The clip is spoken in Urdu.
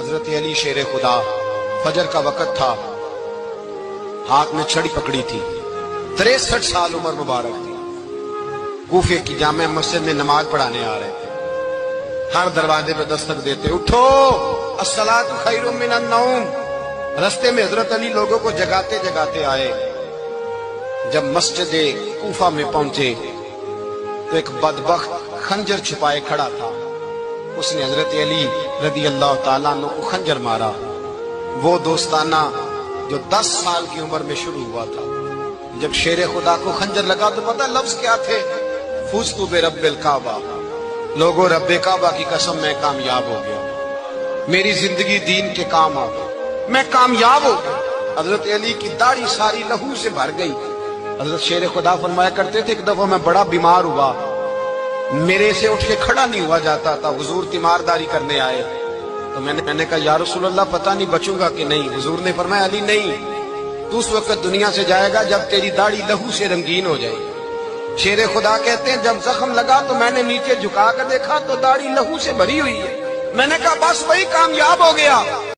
حضرت علی شیر خدا، فجر کا وقت تھا، ہاتھ میں چھڑی پکڑی تھی، 63 سال عمر مبارک تھی، کوفے کی جامع مسجد میں نماز پڑھانے آ رہے تھے۔ ہر دروازے پہ دستک دیتے، اٹھو الصلاۃ خیر من النوم۔ رستے میں حضرت علی لوگوں کو جگاتے جگاتے آئے۔ جب مسجد کوفہ میں پہنچے تو ایک بدبخت خنجر چھپائے کھڑا تھا، اس نے حضرت علی رضی اللہ تعالیٰ عنہ کو خنجر مارا۔ وہ دوستانہ جو 10 سال کی عمر میں شروع ہوا تھا، جب شیر خدا کو خنجر لگا تو پتہ لفظ کیا تھے؟ فزت برب الکعبہ، لوگوں رب کعبہ کی قسم میں کامیاب ہو گیا، میری زندگی دین کے کام آ گئی، میں کامیاب ہو گیا۔ حضرت علی کی داڑھی ساری لہو سے بھر گئی۔ حضرت شیر خدا فرمایا کرتے تھے، ایک دفعہ میں بڑا بیمار ہوا، میرے سے اٹھ کے کھڑا نہیں ہوا جاتا تھا، حضور تیمارداری کرنے آئے تو میں نے کہا یا رسول اللہ پتہ نہیں بچوں گا کہ نہیں۔ حضور نے فرمایا علی نہیں، تو اس وقت دنیا سے جائے گا جب تیری داڑھی لہو سے رنگین ہو جائے۔ شیر خدا کہتے ہیں جب زخم لگا تو میں نے نیچے جھکا کر دیکھا تو داڑھی لہو سے بھری ہوئی ہے، میں نے کہا بس وہی کامیاب ہو گیا۔